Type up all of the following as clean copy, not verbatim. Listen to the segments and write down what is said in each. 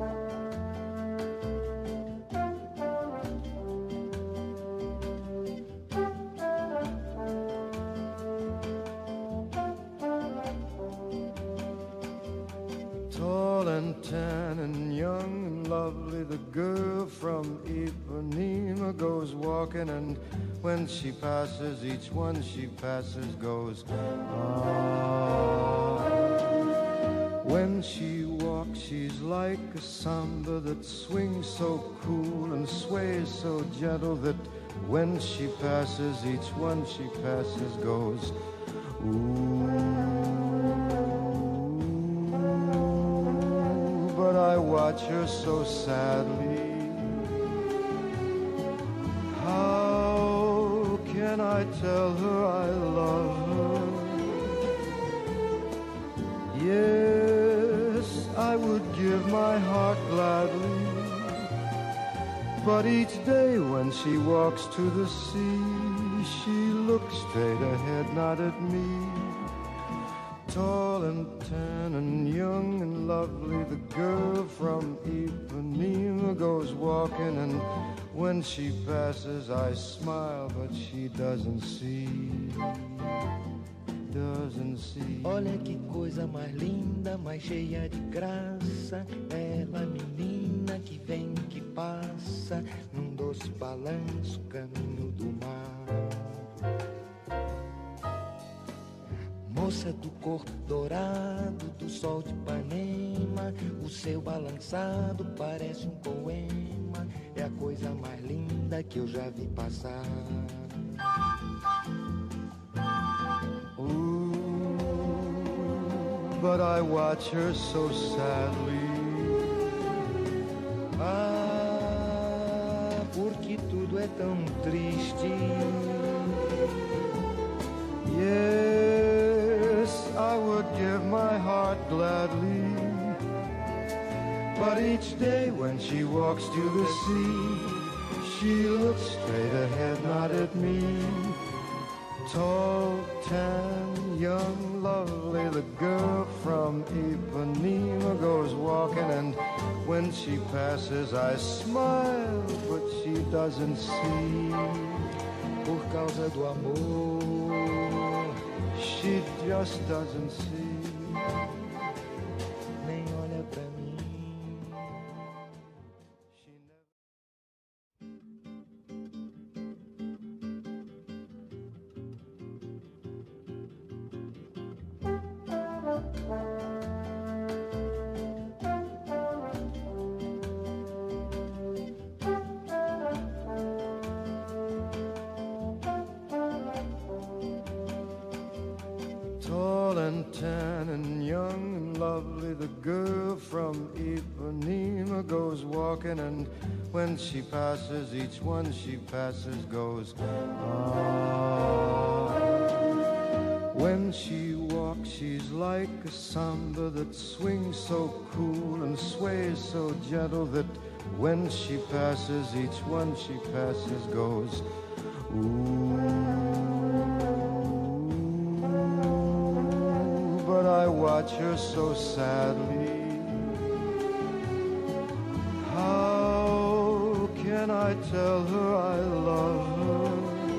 Tall and tan and young and lovely, the girl from Ipanema goes walking, and when she passes, each one she passes goes, ah. When she walks, she's like a samba that swings so cool and sways so gentle that when she passes, each one she passes goes, ooh. But I watch her so sadly. How can I tell her I love her? Yes, I would give my heart gladly, but each day when she walks to the sea, she looks straight ahead, not at me. Tall and tan and young and lovely, the girl from Ipanema goes walking, and when she passes I smile, but she doesn't see, doesn't see. Olha que coisa mais linda, mais cheia de graça, ela menina que vem, que passa, num doce balanço, caminho do mar. Moça do corpo dourado, do sol de Ipanema, o seu balançado parece um poema, é a coisa mais linda que eu já vi passar. Ooh, but I watch her so sadly. Ah, porque tudo é tão triste. Yes, I would give my heart gladly, but each day when she walks to the sea, she looks straight ahead, not at me. Tall, tan, young, lovely, the girl from Ipanema goes walking, and when she passes I smile, but she doesn't see. Por causa do amor, she just doesn't see. Nem olha pra mim. Tall and tan and young and lovely, the girl from Ipanema goes walking, and when she passes, each one she passes goes, ah. When she walks, she's like a samba that swings so cool and sways so gentle that when she passes, each one she passes goes, ooh. But I watch her so sadly. How can I tell her I love her?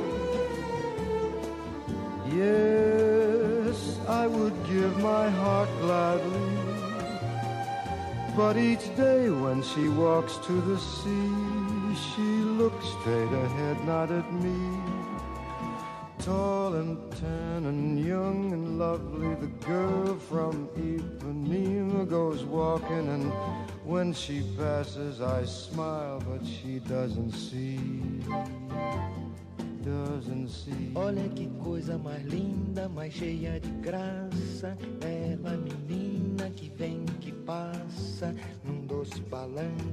Yes, I would give my heart gladly, but each day when she walks to the sea, she looks straight ahead, not at me. Tall and tan and young and lovely, the girl from Ipanema goes walking, and when she passes I smile, but she doesn't see, doesn't see. Olha que coisa mais linda, mais cheia de graça, ela menina que vem, que passa, num doce balanço,